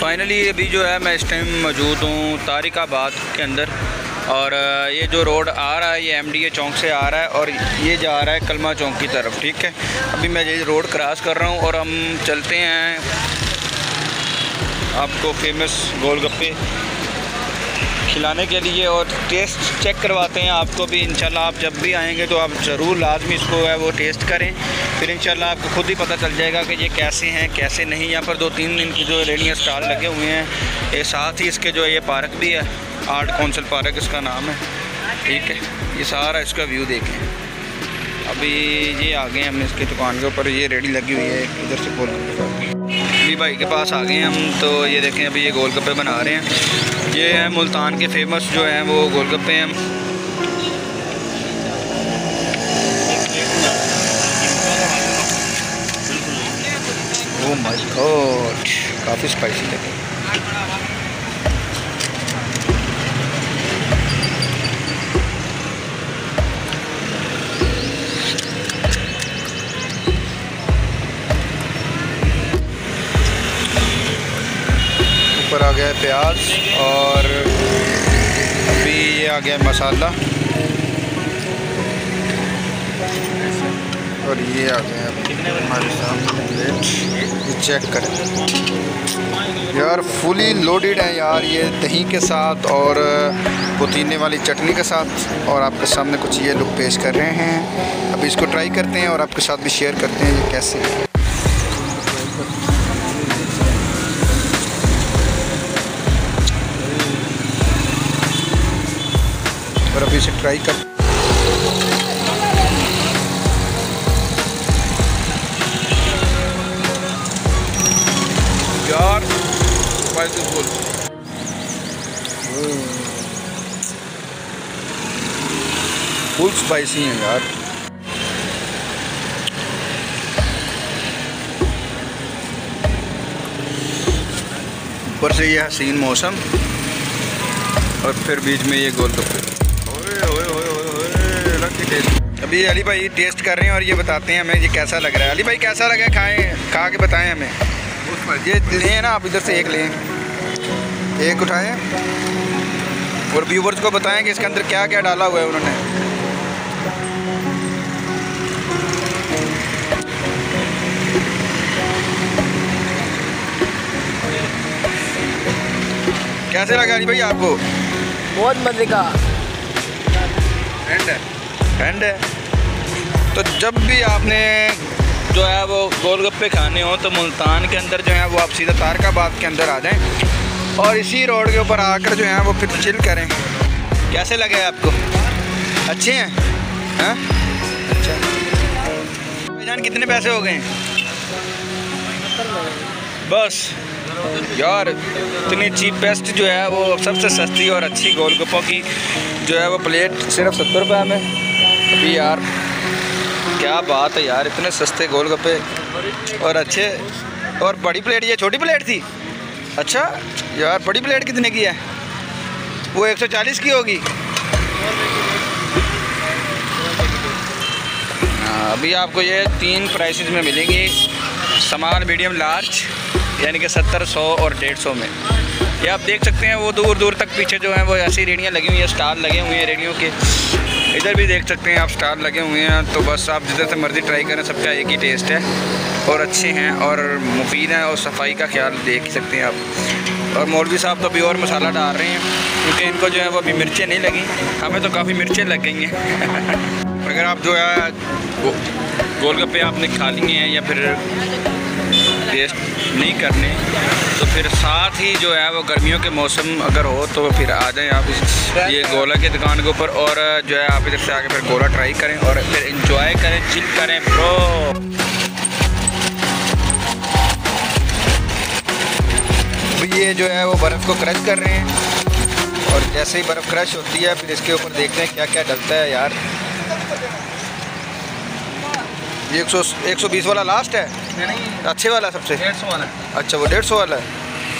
Finally अभी जो है मैं इस टाइम मौजूद हूँ तारिकाबाद के अंदर, और ये जो रोड आ रहा है ये MDA चौक से आ रहा है और ये जा रहा है कलमा चौक की तरफ। ठीक है, अभी मैं ये रोड क्रॉस कर रहा हूँ और हम चलते हैं आपको फेमस गोलगप्पे खिलाने के लिए और टेस्ट चेक करवाते हैं आपको भी। इंशाल्लाह आप जब भी आएंगे तो आप ज़रूर लाजमी इसको है वो टेस्ट करें, फिर इंशाल्लाह आपको खुद ही पता चल जाएगा कि ये कैसे हैं कैसे नहीं। यहाँ पर 2-3 दिन की जो रेडियाँ स्टॉल लगे हुए हैं, ये साथ ही इसके जो ये पार्क भी है, आर्ट काउंसिल पार्क इसका नाम है। ठीक है, ये सारा इसका व्यू देखें। अभी ये आ गए हम इसकी दुकान के ऊपर, ये रेडी लगी हुई है इधर से गोलगप्पे। अभी भाई के पास आ गए हम, तो ये देखें अभी ये गोलगप्पे बना रहे हैं। ये है मुल्तान के फेमस जो हैं वो गोलगप्पे हैं। ओह माय गॉड, काफ़ी स्पाइसी लगे। ऊपर आ गया है प्याज और अभी ये आ गया है मसाला और ये आ गया है हमारे सामने प्लेट। चेक करें यार, फुली लोडेड है यार, ये दही के साथ और पुदीने वाली चटनी के साथ, और आपके सामने कुछ ये लोग पेश कर रहे हैं। अभी इसको ट्राई करते हैं और आपके साथ भी शेयर करते हैं ये कैसे है। और अभी इसे ट्राई कर यार, फुल स्पाइसी है यार। ऊपर से ये हसीन मौसम और फिर बीच में ये गोलगप्पे। अभी अली भाई टेस्ट कर रहे हैं और ये बताते हैं हमें ये कैसा लग रहा है। अली भाई कैसा लगा है, खाएं, खा के बताएं हमें। ये लें ना आप, इधर से एक लें, एक उठाएं और व्यूवर्स को बताएं कि इसके अंदर क्या क्या डाला हुआ है उन्होंने। कैसे लगा अली भाई आपको? बहुत मजे का एंड है। तो जब भी आपने जो है वो गोलगप्पे खाने हो तो मुल्तान के अंदर जो है वो आप सीधा तारिकाबाद के अंदर आ जाएं और इसी रोड के ऊपर आकर जो है वो फिर चिल करें। कैसे लगे आपको? अच्छे हैं? हाँ अच्छा भाईजान, कितने पैसे हो गए? बस यार, इतनी चीपेस्ट जो है वो सबसे सस्ती और अच्छी गोलगप्पों की जो है वो प्लेट सिर्फ 70 रुपये में। अभी यार क्या बात है यार, इतने सस्ते गोलगप्पे और अच्छे। और बड़ी प्लेट, ये छोटी प्लेट थी? अच्छा यार, बड़ी प्लेट कितने की है? वो 140 की होगी। अभी आपको ये 3 प्राइसेस में मिलेंगी, स्मॉल, मीडियम, लार्ज, यानी कि 70, 100 और 150 में। ये आप देख सकते हैं वो दूर दूर तक पीछे जो है वो ऐसी रेडियाँ लगी हुई हैं, स्टॉल लगे हुए हैं रेडियों के। इधर भी देख सकते हैं आप स्टॉल लगे हुए हैं। तो बस आप जिधर से मर्ज़ी ट्राई करें, सबका एक ही टेस्ट है और अच्छे हैं और मुफीद हैं और सफाई का ख्याल देख सकते हैं आप। और मौलवी साहब तो प्योर मसाला डाल रहे हैं क्योंकि इनको जो है वो अभी मिर्चें नहीं लगी, हमें तो काफ़ी मिर्चें लग गई हैं। अगर आप जो है गोलगप्पे आपने खा लिए हैं या फिर टेस्ट नहीं करने, तो फिर साथ ही जो है वो गर्मियों के मौसम अगर हो तो फिर आ जाएं आप ये गोला की दुकान के ऊपर और जो है आप इधर से आके फिर गोला ट्राई करें और फिर इंजॉय करें, चिल करें ब्रो। ये जो है वो बर्फ़ को क्रश कर रहे हैं और जैसे ही बर्फ़ क्रश होती है फिर इसके ऊपर देखते हैं क्या क्या डलता है यार। ये 120 वाला लास्ट है? नहीं, अच्छे वाला सबसे 150 वाला। अच्छा, वो 150 वाला है।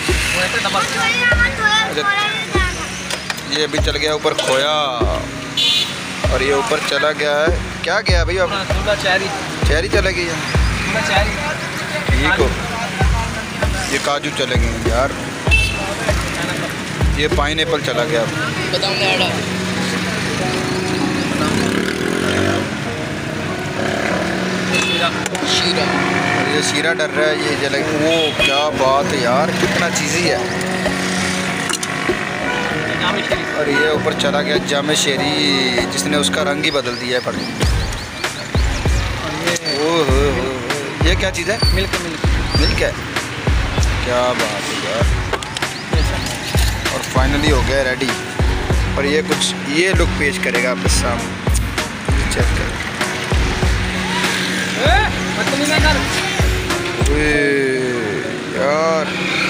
अच्छा, ये भी चल गया ऊपर खोया और ये ऊपर चला गया है, क्या गया भैया? चेरी। चेरी चला गई है, ठीक हो। ये काजू चले गए यार। ये पाइनएप्पल चला गया। शीरा ये शीरा डर रहा है, ये जले। वो क्या बात है यार, कितना चीज़ी है। और ये ऊपर चला गया जामे शेरी, जिसने उसका रंग ही बदल दिया है। पर ओह ये क्या चीज़ है? मिल्क है। क्या बात है यार। और फाइनली हो गया रेडी। और ये कुछ ये लुक पेश करेगा आपके सामने, चेक कर। यार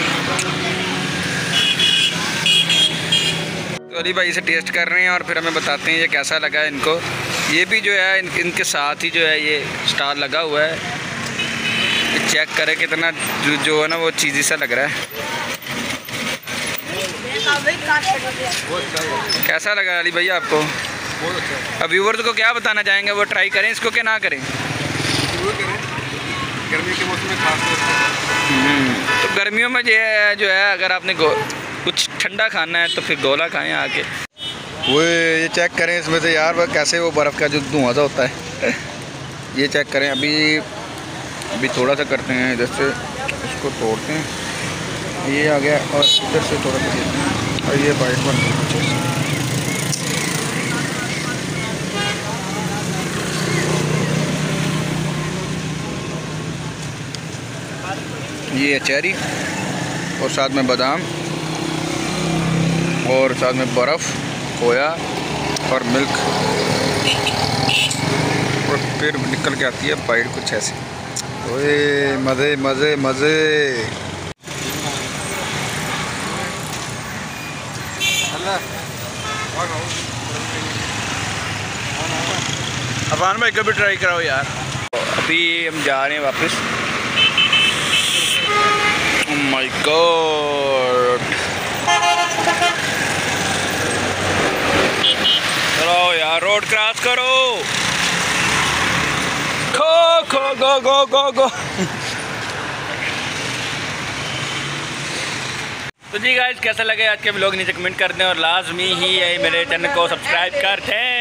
तो अली भाई इसे टेस्ट कर रहे हैं और फिर हमें बताते हैं ये कैसा लगा है इनको। ये भी जो है इनके साथ ही जो है ये स्टार लगा हुआ है। चेक करें कितना जो है ना वो चीज़ी सा लग रहा है। कैसा लगा अली भैया आपको? अब व्यूअर्स को क्या बताना चाहेंगे, वो ट्राई करें इसको कि ना करें? गर्मी के मौसम में खास तौर तो गर्मियों में जो है अगर आपने कुछ ठंडा खाना है तो फिर गोला खाएं आके। वो ये चेक करें इसमें से यार, वह कैसे वो बर्फ़ का जो धुआं सा होता है ये चेक करें। अभी थोड़ा सा करते हैं, इधर से इसको तोड़ते हैं, ये आ गया। और इधर से थोड़ा सा देते हैं और ये बाइट बन गई। ये है चेरी और साथ में बादाम और साथ में बर्फ़, खोया और मिल्क। और फिर निकल के आती है बाइट कुछ ऐसी। ओए मज़े मज़े मज़े। अफान भाई कभी ट्राई कराओ यार। अभी हम जा रहे हैं वापस। Oh my God! चलो यार रोड क्रॉस करो। गो। तो जी गाइस कैसा लगे आज के व्लॉग नीचे कमेंट कर दें और लाजमी ही मेरे चैनल को सब्सक्राइब कर दें।